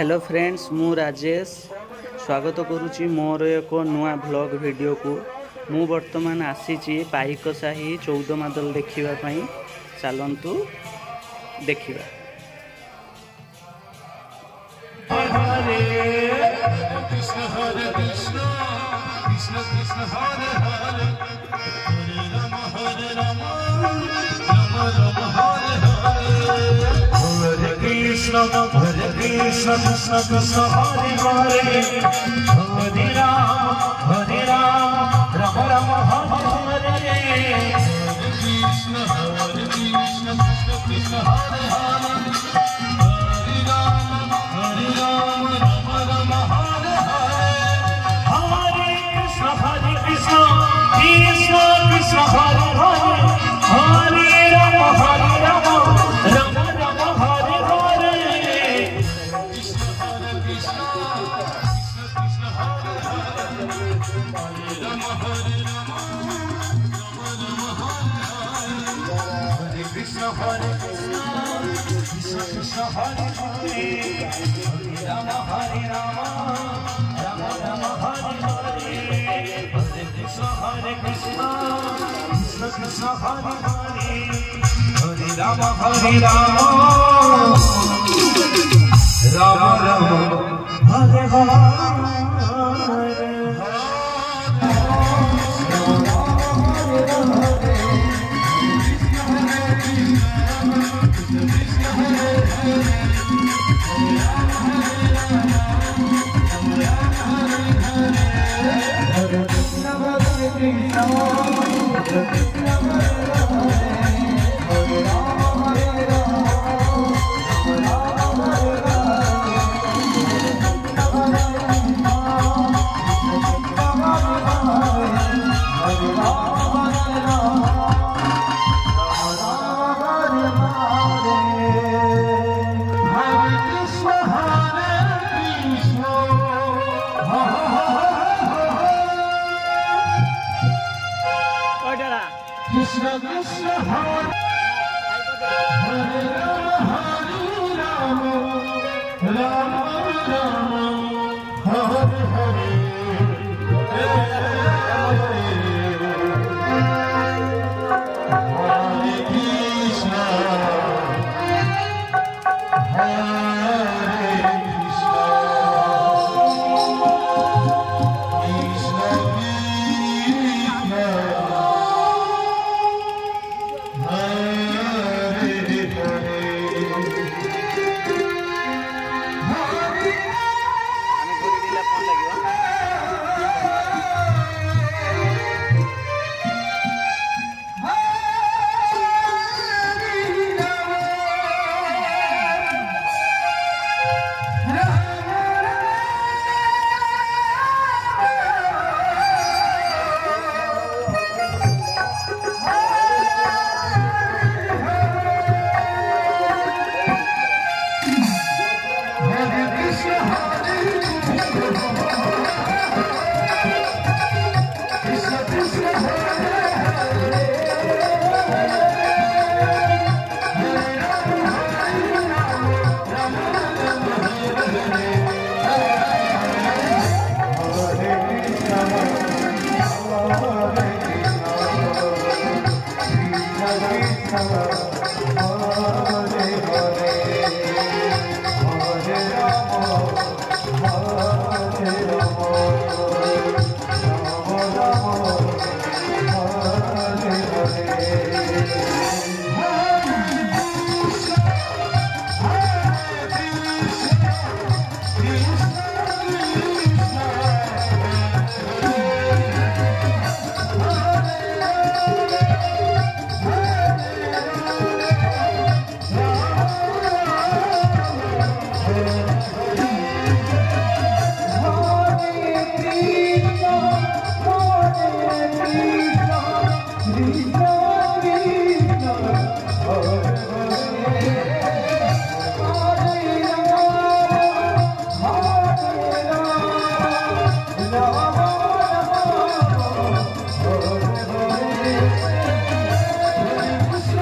Hello friends, मु राजेश स्वागत करुच्ची मोर एक नुआ व्लॉग वीडियो को। मु वर्तमान आसी पाइक साही 14 मादल देखिबा चलतु देखिबा। हरे कृष्ण कृष्ण कृष्ण हरे हरे हरे राम राम राम हरे हरे हरे कृष्ण कृष्ण कृष्ण हरे हरे हरे राम राम राम हरे हरे कृष्ण कृष्ण कृष्ण हरे हरे हरे राम राम राम हरे हरे हरे कृष्ण कृष्ण कृष्ण हरे हरे हरे राम राम राम हरे हरे कृष्ण कृष्ण कृष्ण हरे हरे हरे राम राम हरे कृष्ण कृष्ण कृष्ण हरे हरे हरे राम राम राम हरे हरे हरे कृष्ण कृष्ण कृष्ण हरे हरे हरे राम राम राम हरे हरे कृष्ण कृष्ण हरे हरे राम राम राम हरे हरे हरे कृष्ण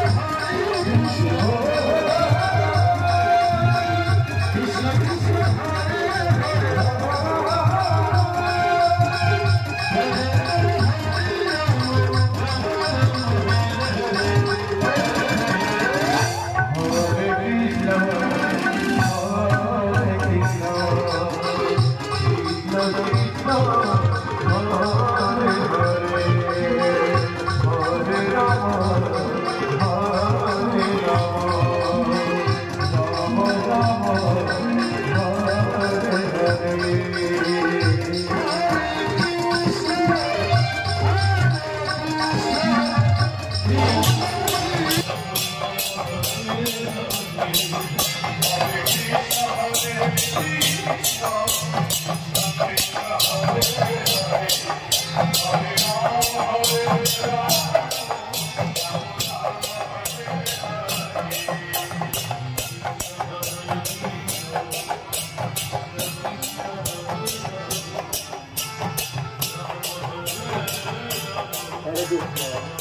Krishna Krishna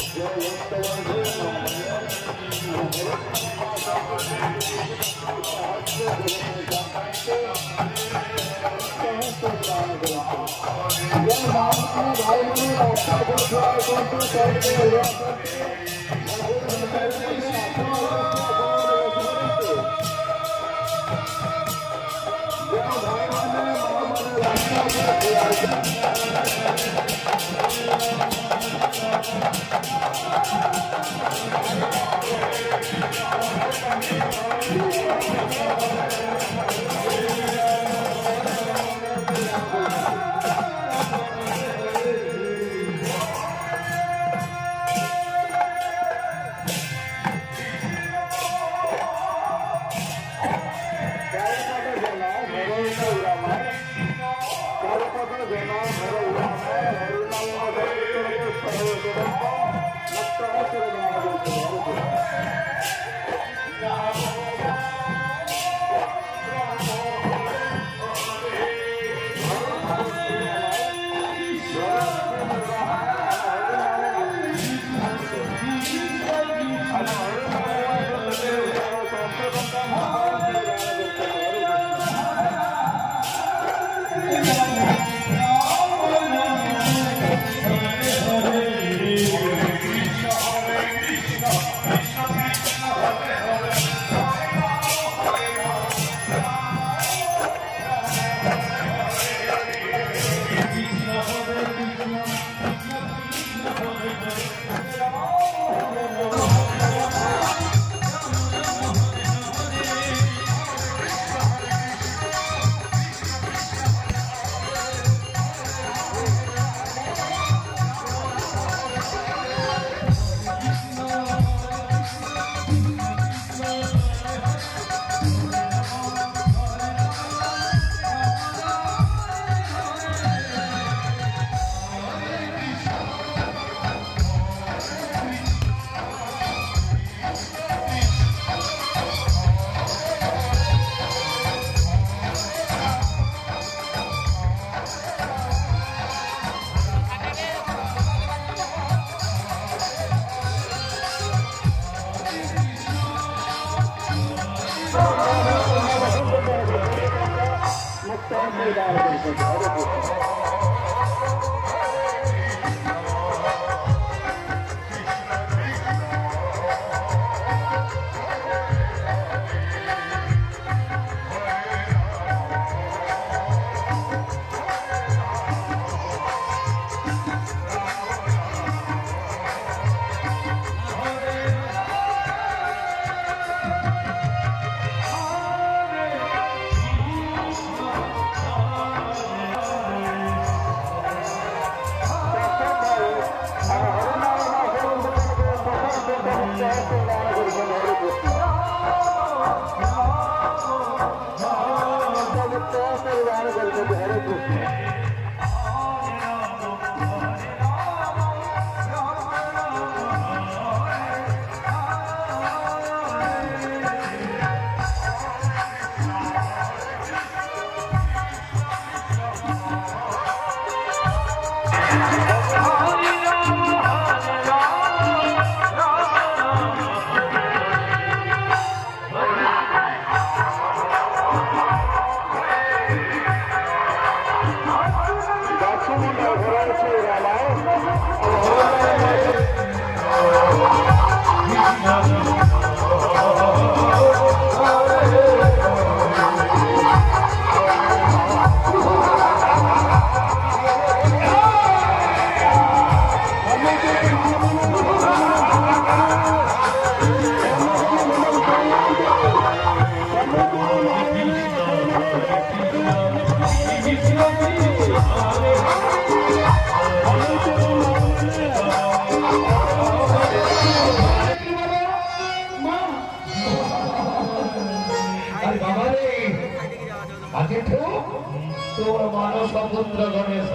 पुत्र गणेश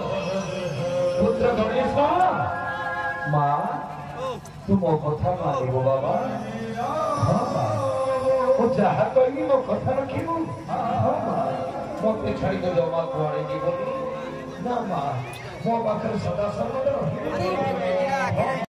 माँ तुम कथा मानिब बाबा जहा कही मो कथा रखिबु मते छाड़ी तो जमा कुआड़े जीवनी ना माँ मो पाखर सदा सर्वदा रहिबु।